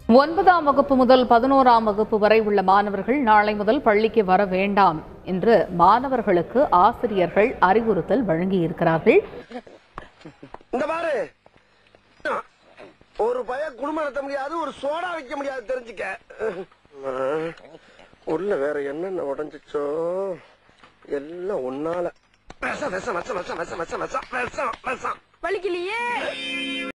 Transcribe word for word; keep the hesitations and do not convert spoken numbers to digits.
ஒன்பதாம் வகுப்பு முதல் பதினோராம் வகுப்பு வரை உள்ள மாணவர்கள் நாளை முதல் பள்ளிக்கு வர வேண்டாம் என்று மாணவர்களுக்கு ஆசிரியர்கள் அறிவுறுத்தல் வழங்கியிருக்கிறார்கள். இந்த பாரு, ஒரு பய குடும்பம் நடத்த முடியாது, ஒரு சோடா வைக்க முடியாது, தெரிஞ்சுக்க. உள்ள வேற என்னென்ன உடஞ்சிச்சோ எல்லாம் ஒன்னால. விஷம் விஷம் விஷம் விஷம் விஷம் விஷம் விஷம் விஷம் விஷம் வலிக்கலையே.